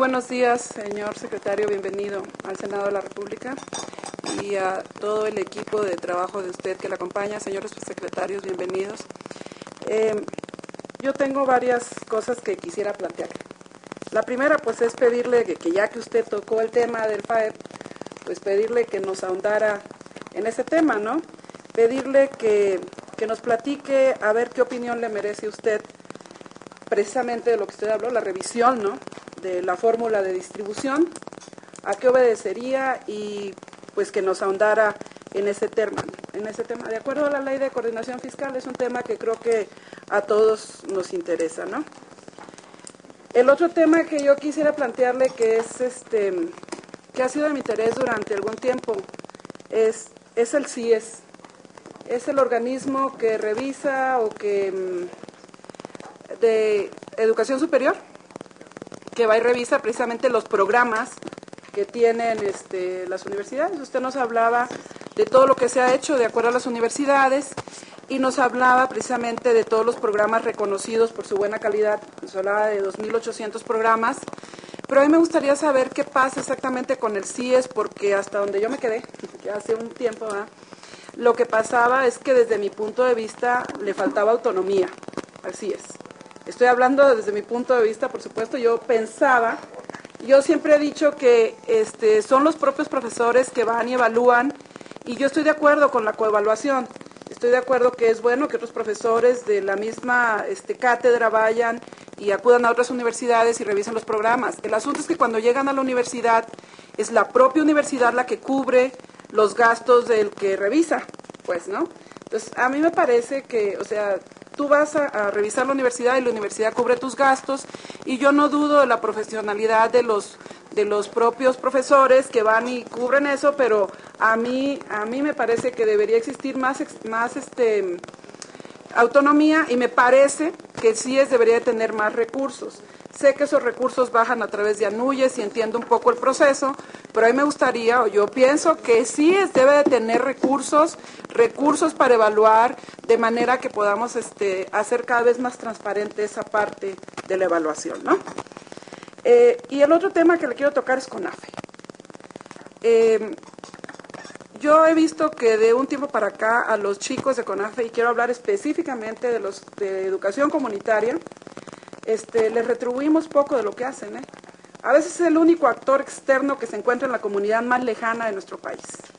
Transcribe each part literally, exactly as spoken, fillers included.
buenos días, señor secretario, bienvenido al Senado de la República y a todo el equipo de trabajo de usted que le acompaña, señores secretarios, bienvenidos. Eh, yo tengo varias cosas que quisiera plantear. La primera, pues, es pedirle que, que ya que usted tocó el tema del F A E P, pues pedirle que nos ahondara en ese tema, ¿no? Pedirle que, que nos platique a ver qué opinión le merece usted precisamente de lo que usted habló, la revisión, ¿no?, de la fórmula de distribución, a qué obedecería y pues que nos ahondara en ese tema, en ese tema. De acuerdo a la ley de coordinación fiscal, es un tema que creo que a todos nos interesa, ¿no? El otro tema que yo quisiera plantearle, que es este, que ha sido de mi interés durante algún tiempo, es, es el C I E S. Es el organismo que revisa o que de educación superior, que va y revisa precisamente los programas que tienen este, las universidades. Usted nos hablaba de todo lo que se ha hecho de acuerdo a las universidades y nos hablaba precisamente de todos los programas reconocidos por su buena calidad. Nos hablaba de dos mil ochocientos programas, pero a mí me gustaría saber qué pasa exactamente con el C I E S, porque hasta donde yo me quedé, que hace un tiempo, ¿verdad?, lo que pasaba es que desde mi punto de vista le faltaba autonomía al C I E S. Estoy hablando desde mi punto de vista, por supuesto. Yo pensaba, yo siempre he dicho que este, son los propios profesores que van y evalúan, y yo estoy de acuerdo con la coevaluación. Estoy de acuerdo que es bueno que otros profesores de la misma este, cátedra vayan y acudan a otras universidades y revisen los programas. El asunto es que cuando llegan a la universidad, es la propia universidad la que cubre los gastos del que revisa, pues, ¿no? Entonces, a mí me parece que, o sea, tú vas a, a revisar la universidad y la universidad cubre tus gastos, y yo no dudo de la profesionalidad de los de los propios profesores que van y cubren eso, pero a mí a mí me parece que debería existir más más este autonomía, y me parece que el C I E S debería tener más recursos. Sé que esos recursos bajan a través de ANUYES y entiendo un poco el proceso, pero a mí me gustaría, o yo pienso que el C I E S debe de tener recursos, recursos para evaluar, de manera que podamos este, hacer cada vez más transparente esa parte de la evaluación, ¿no? Eh, y el otro tema que le quiero tocar es CONAFE. Eh, Yo he visto que de un tiempo para acá a los chicos de CONAFE, y quiero hablar específicamente de los de educación comunitaria, este, les retribuimos poco de lo que hacen, ¿eh? A veces es el único actor externo que se encuentra en la comunidad más lejana de nuestro país.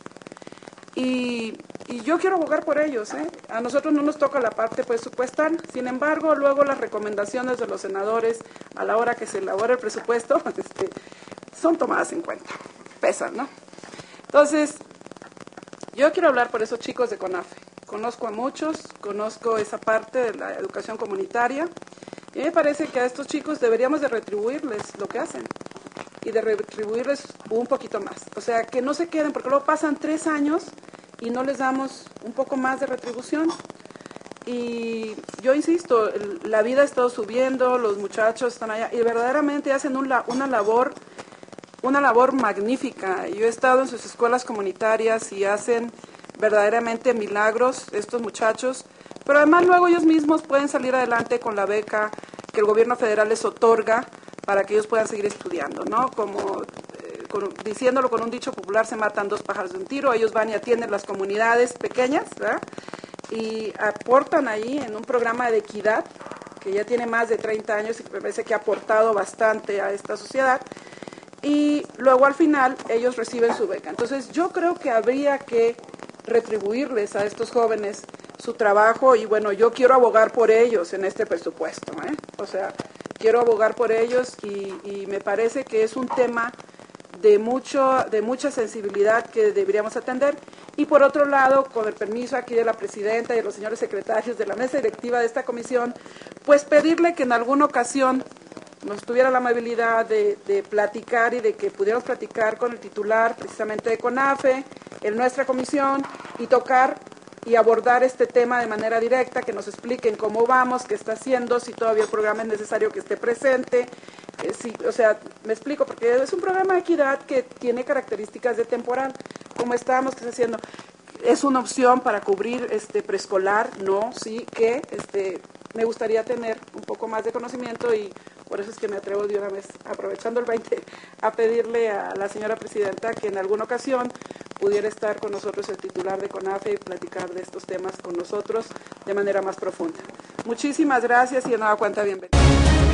Y, y yo quiero abogar por ellos, ¿eh? A nosotros no nos toca la parte presupuestal, sin embargo, luego las recomendaciones de los senadores a la hora que se elabora el presupuesto este, son tomadas en cuenta, pesan, ¿no? Entonces, yo quiero hablar por esos chicos de CONAFE. Conozco a muchos, conozco esa parte de la educación comunitaria, y me parece que a estos chicos deberíamos de retribuirles lo que hacen, y de retribuirles un poquito más. O sea, que no se queden, porque luego pasan tres años y no les damos un poco más de retribución. Y yo insisto, la vida ha estado subiendo, los muchachos están allá, y verdaderamente hacen un, una labor una labor magnífica. Yo he estado en sus escuelas comunitarias y hacen verdaderamente milagros estos muchachos, pero además luego ellos mismos pueden salir adelante con la beca que el gobierno federal les otorga para que ellos puedan seguir estudiando, ¿no? Como eh, con, diciéndolo con un dicho popular, se matan dos pájaros de un tiro. Ellos van y atienden las comunidades pequeñas, ¿verdad?, y aportan ahí en un programa de equidad que ya tiene más de treinta años y que me parece que ha aportado bastante a esta sociedad. Y luego al final ellos reciben su beca. Entonces yo creo que habría que retribuirles a estos jóvenes su trabajo, y bueno, yo quiero abogar por ellos en este presupuesto, ¿eh? O sea, quiero abogar por ellos, y, y me parece que es un tema de, mucho, de mucha sensibilidad que deberíamos atender. Y por otro lado, con el permiso aquí de la presidenta y de los señores secretarios de la mesa directiva de esta comisión, pues pedirle que en alguna ocasión nos tuviera la amabilidad de, de platicar, y de que pudiéramos platicar con el titular precisamente de CONAFE, en nuestra comisión, y tocar y abordar este tema de manera directa, que nos expliquen cómo vamos, qué está haciendo, si todavía el programa es necesario que esté presente, eh, si, o sea, me explico, porque es un programa de equidad que tiene características de temporal, como estábamos que está haciendo. Es una opción para cubrir este preescolar, no, sí, que este me gustaría tener un poco más de conocimiento y Por eso es que me atrevo de una vez, aprovechando el veinte, a pedirle a la señora presidenta que en alguna ocasión pudiera estar con nosotros el titular de CONAFE y platicar de estos temas con nosotros de manera más profunda. Muchísimas gracias y de nueva cuenta bienvenidos.